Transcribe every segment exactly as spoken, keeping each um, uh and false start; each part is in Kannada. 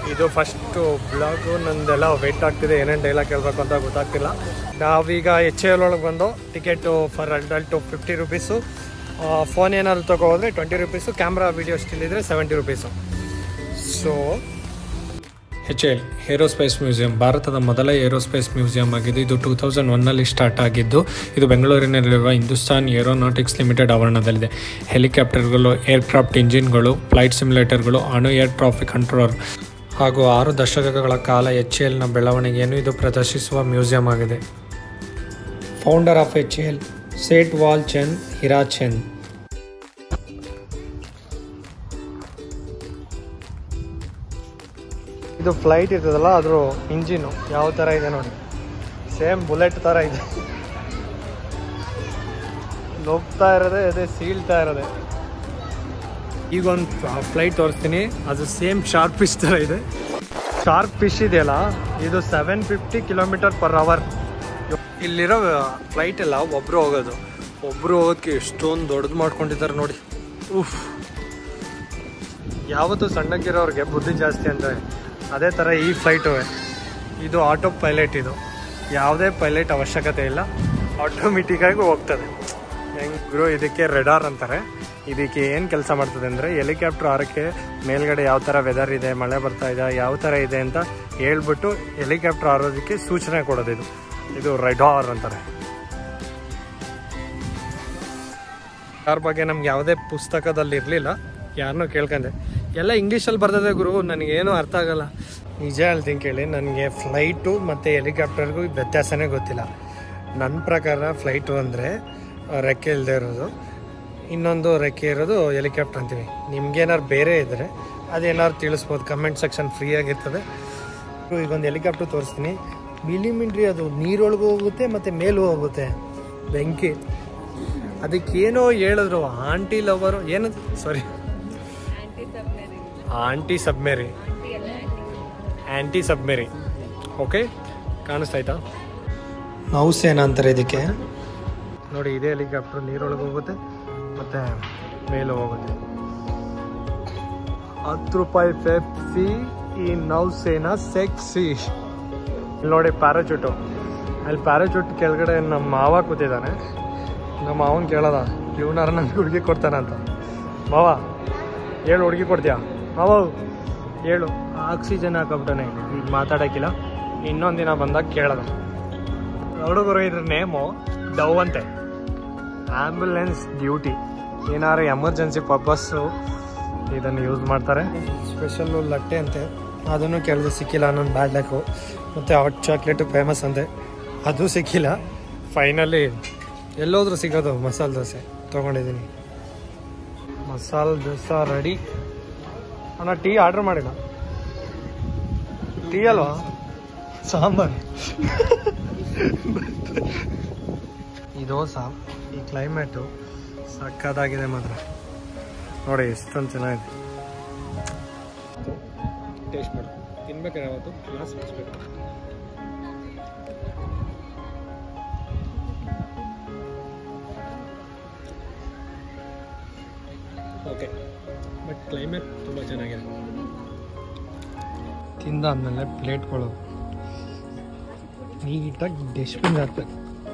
ಇದು ಫಸ್ಟು ಬ್ಲಾಗು ನಂದೆಲ್ಲ ವೇಟ್ ಆಗ್ತಿದೆ, ಏನೇನು ಡೈಲಾಗ್ ಕೇಳಬೇಕು ಅಂತ ಗೊತ್ತಾಗ್ತಿಲ್ಲ. ನಾವೀಗ ಎಚ್ ಎಲ್ ಒಳಗೆ ಬಂದು ticket for adult fifty rupees, phone ಏನಾದ್ರು ತೊಗೊಬೋದ್ರೆ twenty rupees, camera video still ಇದ್ದರೆ seventy rupees. So H L aerospace museum ಭಾರತದ ಮೊದಲ ಏರೋಸ್ಪೇಸ್ ಮ್ಯೂಸಿಯಂ ಆಗಿದೆ. ಇದು ಟೂ ತೌಸಂಡ್ ಒನ್ನಲ್ಲಿ ಸ್ಟಾರ್ಟ್ ಆಗಿದ್ದು, ಇದು ಬೆಂಗಳೂರಿನಲ್ಲಿರುವ ಹಿಂದೂಸ್ತಾನ್ ಏರೋನಾಟಿಕ್ಸ್ ಲಿಮಿಟೆಡ್ ಆವರಣದಲ್ಲಿದೆ. ಹೆಲಿಕಾಪ್ಟರ್ಗಳು, ಏರ್ಕ್ರಾಫ್ಟ್ ಇಂಜಿನ್ಗಳು, ಫ್ಲೈಟ್ ಸಿಮ್ಯುಲೇಟರ್ಗಳು, ಅಣು ಏರ್ ಟ್ರಾಫಿಕ್ ಕಂಟ್ರೋಲರ್ ಹಾಗೂ ಆರು ದಶಕಗಳ ಕಾಲ ಎಚ್ ಎಲ್ನ ಬೆಳವಣಿಗೆಯನ್ನು ಇದು ಪ್ರದರ್ಶಿಸುವ ಮ್ಯೂಸಿಯಂ ಆಗಿದೆ. Founder of H L Seth Walchand Hirachand. ಇದು ಫ್ಲೈಟ್ ಇರ್ತದಲ್ಲ, ಅದ್ರ ಇಂಜಿನು ಯಾವ ಥರ ಇದೆ ನೋಡಿ, ಸೇಮ್ ಬುಲೆಟ್ ಥರ ಇದೆ. ಹೋಗ್ತಾ ಇರೋದೆ ಅದೇ ಸೀಳ್ತಾ ಇರೋದೆ. ಈಗ ಒಂದು ಫ್ಲೈಟ್ ತೋರಿಸ್ತೀನಿ, ಅದು ಸೇಮ್ ಶಾರ್ಪ್ ಫಿಶ್ ಥರ ಇದೆ. ಶಾರ್ಪ್ ಫಿಶ್ ಇದೆಯಲ್ಲ, ಇದು seven fifty kilometre per hour. ಇಲ್ಲಿರೋ ಫ್ಲೈಟ್ ಎಲ್ಲ ಒಬ್ಬರು ಹೋಗೋದು, ಒಬ್ಬರು ಹೋಗೋದಕ್ಕೆ ಎಷ್ಟೊಂದು ದೊಡ್ಡದು ಮಾಡ್ಕೊಂಡಿದ್ದಾರೆ ನೋಡಿ. ಉಫ್, ಯಾವತ್ತೂ ಸಣ್ಣಕ್ಕಿರೋರಿಗೆ ಬುದ್ಧಿ ಜಾಸ್ತಿ ಅಂದರೆ ಅದೇ ಥರ ಈ ಫ್ಲೈಟು. ಇದು ಆಟೋ ಪೈಲಟ್, ಇದು ಯಾವುದೇ ಪೈಲಟ್ ಅವಶ್ಯಕತೆ ಇಲ್ಲ, ಆಟೋಮೆಟಿಕ್ಕಾಗಿ ಹೋಗ್ತದೆ. ಹೆಂಗ್ರು ಇದಕ್ಕೆ ರೆಡಾರ್ ಅಂತಾರೆ. ಇದಕ್ಕೆ ಏನು ಕೆಲಸ ಮಾಡ್ತದೆ ಅಂದರೆ ಹೆಲಿಕಾಪ್ಟರ್ ಹಾರಕ್ಕೆ ಮೇಲ್ಗಡೆ ಯಾವ ಥರ ವೆದರ್ ಇದೆ, ಮಳೆ ಬರ್ತಾ ಇದೆ, ಯಾವ ಥರ ಇದೆ ಅಂತ ಹೇಳ್ಬಿಟ್ಟು ಹೆಲಿಕಾಪ್ಟರ್ ಹಾರೋದಕ್ಕೆ ಸೂಚನೆ ಕೊಡೋದು. ಇದು ಇದು ರೆಡಾರ್ ಅಂತಾರೆ. ಯಾರ ಬಗ್ಗೆ ನಮ್ಗೆ ಯಾವುದೇ ಪುಸ್ತಕದಲ್ಲಿ ಇರಲಿಲ್ಲ, ಯಾರನ್ನೂ ಕೇಳ್ಕೊಂಡೆ, ಎಲ್ಲ ಇಂಗ್ಲೀಷಲ್ಲಿ ಬರ್ತದೆ ಗುರು, ನನಗೇನು ಅರ್ಥ ಆಗಲ್ಲ. ನಿಜ ಹೇಳ್ತೀನಿ ಕೇಳಿ, ನನಗೆ ಫ್ಲೈಟು ಮತ್ತು ಹೆಲಿಕಾಪ್ಟರ್ಗೂ ವ್ಯತ್ಯಾಸನೇ ಗೊತ್ತಿಲ್ಲ. ನನ್ನ ಪ್ರಕಾರ ಫ್ಲೈಟು ಅಂದರೆ ರೆಕ್ಕೆ ಇಲ್ಲದೆ ಇರೋದು, ಇನ್ನೊಂದು ರೆಕ್ಕೆ ಇರೋದು ಹೆಲಿಕಾಪ್ಟರ್ ಅಂತೀವಿ. ನಿಮ್ಗೇನಾರು ಬೇರೆ ಇದ್ದರೆ ಅದೇನಾದ್ರು ತಿಳಿಸ್ಬೋದು, ಕಮೆಂಟ್ ಸೆಕ್ಷನ್ ಫ್ರೀ ಆಗಿರ್ತದೆ. ಈಗೊಂದು ಹೆಲಿಕಾಪ್ಟರ್ ತೋರಿಸ್ತೀನಿ. ಮಿಲಿಮಿಟ್ರಿ, ಅದು ನೀರೊಳಗೂ ಹೋಗುತ್ತೆ ಮತ್ತು ಮೇಲೂ ಹೋಗುತ್ತೆ. ಬೆಂಕಿ, ಅದಕ್ಕೇನೋ ಹೇಳಿದ್ರು ಆಂಟಿ ಲವರು ಏನದು, sorry anti submarine, anti submarine. Okay, ಕಾಣಿಸ್ತಾಯ್ತಾ? ನೌಸೇನಾ ಅಂತಾರೆ ಇದಕ್ಕೆ. ನೋಡಿ, ಇದೇ ಹೆಲಿಕಾಪ್ಟರ್ ನೀರೊಳಗೆ ಹೋಗುತ್ತೆ ಮತ್ತು ಮೇಲೂ ಹೋಗುತ್ತೆ. ಹತ್ತು ರೂಪಾಯಿ ಪೆಪ್ಸಿ ಈ ನೌಸೇನಾ ಸೆಕ್ಸಿ. ಇಲ್ಲಿ ನೋಡಿ ಪ್ಯಾರಾಚೂಟು, ಅಲ್ಲಿ ಪ್ಯಾರಾಚೂಟ್ ಕೆಳಗಡೆ ನಮ್ಮ ಮಾವ ಕೂತಿದ್ದಾನೆ. ನಮ್ಮ ಮಾವನ್ ಕೇಳೋದ, ಇವನಾರ ನಂಗೆ ಹುಡುಗಿ ಕೊಡ್ತಾನೆ ಅಂತ. ಮಾವ ಹೇಳು, ಹುಡುಗಿ ಕೊಡ್ತೀಯಾ ಮಾವ? ಹೇಳು. ಆಕ್ಸಿಜನ್ ಹಾಕೊಬಿಟ್ಟನೆ, ಈಗ ಮಾತಾಡೋಕ್ಕಿಲ್ಲ. ಇನ್ನೊಂದು ದಿನ ಬಂದಾಗ ಕೇಳೋದ. ಹುಡುಗರು ಇದ್ರ ನೇಮು ಡವ್ ಅಂತೆ, ಆ್ಯಂಬುಲೆನ್ಸ್ ಡ್ಯೂಟಿ. ಏನಾರು ಎಮರ್ಜೆನ್ಸಿ ಪರ್ಪಸ್ಸು ಇದನ್ನು ಯೂಸ್ ಮಾಡ್ತಾರೆ. ಸ್ಪೆಷಲ್ಲು ಲಟ್ಟೆ ಅಂತೆ, ಅದನ್ನು ಕೇಳಿದ್ರೆ ಸಿಕ್ಕಿಲ್ಲ. ನನ್ನ ಬ್ಯಾಡ್ ಲ್ಯಾಕು. ಮತ್ತು ಹಾಟ್ ಚಾಕ್ಲೇಟು ಫೇಮಸ್ ಅಂತೆ, ಅದು ಸಿಕ್ಕಿಲ್ಲ. ಫೈನಲಿ ಎಲ್ಲೋದ್ರೂ ಸಿಗೋದು ಮಸಾಲೆ ದೋಸೆ ತೊಗೊಂಡಿದ್ದೀನಿ. ಮಸಾಲೆ ದೋಸೆ ರೆಡಿ. ಅಣ್ಣ ಟೀ ಆರ್ಡ್ರ್ ಮಾಡಿಲ್ಲ. ಟೀ ಅಲ್ವಾ, ಸಾಂಬಾರು. ಈ ದೋಸೆ, ಈ ಕ್ಲೈಮೇಟು ಸಕ್ಕತ್ತಾಗಿದೆ ಮಾತ್ರ. ನೋಡಿ ಎಷ್ಟೊಂದು ಚೆನ್ನಾಗಿದೆ. ಟೇಸ್ಟ್ ಮಾಡಿ ತಿನ್ಬೇಕಾದ್ರೆ ಯಾವತ್ತು ಗ್ಲಾಸ್ ಮುಚ್ಚಬೇಕು. ಓಕೆ, ಬಟ್ ಕ್ಲೈಮೇಟ್ ತುಂಬ ಚೆನ್ನಾಗಿದೆ. ತಿಂದಾದ್ಮೇಲೆ ಪ್ಲೇಟ್ಗಳು ನೀಟಾಗಿ ಡಸ್ಟ್ಬಿನ್ ಹಾಕ್ಬೇಕು.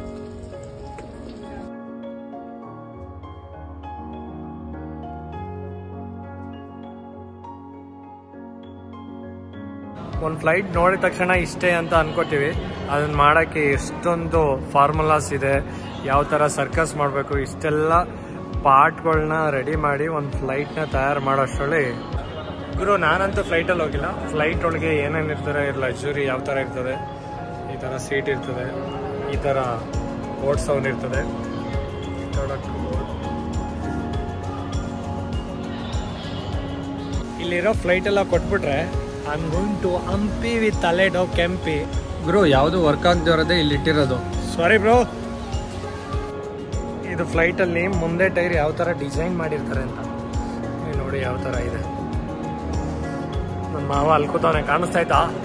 ಒಂದು ಫ್ಲೈಟ್ ನೋಡಿದ ತಕ್ಷಣ ಇಷ್ಟೇ ಅಂತ ಅನ್ಕೋತೀವಿ. ಅದನ್ನು ಮಾಡೋಕ್ಕೆ ಎಷ್ಟೊಂದು ಫಾರ್ಮುಲಾಸ್ ಇದೆ, ಯಾವ ಥರ ಸರ್ಕಸ್ ಮಾಡಬೇಕು, ಇಷ್ಟೆಲ್ಲ ಪಾರ್ಟ್ಗಳನ್ನ ರೆಡಿ ಮಾಡಿ ಒಂದು ಫ್ಲೈಟ್ನ ತಯಾರು ಮಾಡೋಷ್ಟರಲ್ಲಿ ಗುರು. ನಾನಂತೂ ಫ್ಲೈಟಲ್ಲಿ ಹೋಗಿಲ್ಲ. ಫ್ಲೈಟ್ ಒಳಗೆ ಏನೇನು ಇರ್ತಾರೆ, ಲಕ್ಸುರಿ ಯಾವ ಥರ ಇರ್ತದೆ, ಈ ಥರ ಸೀಟ್ ಇರ್ತದೆ, ಈ ಥರ ಬೋರ್ಡ್ ಸೌಂಡ್ ಇರ್ತದೆ. ಇಲ್ಲಿರೋ ಫ್ಲೈಟೆಲ್ಲ ಕೊಟ್ಬಿಟ್ರೆ I am going to Hampi with ತಲೆಡೋ ಕೆಂಪಿ. ಗುರು, ಯಾವುದು ವರ್ಕ್ ಆಗದೆ ಇರೋದೇ ಇಲ್ಲಿ ಇಟ್ಟಿರೋದು. ಸಾರಿ ಬ್ರೋ. ಇದು ಫ್ಲೈಟಲ್ಲಿ ಮುಂದೆ ಟೈರ್ ಯಾವ ಥರ ಡಿಸೈನ್ ಮಾಡಿರ್ತಾರೆ ಅಂತ ನೋಡಿ, ಯಾವ ಥರ ಇದೆ. ನನ್ನ ಮಾವ ಅಲ್ಕೋತಾನೆ, ಕಾಣಿಸ್ತಾ ಆಯ್ತಾ?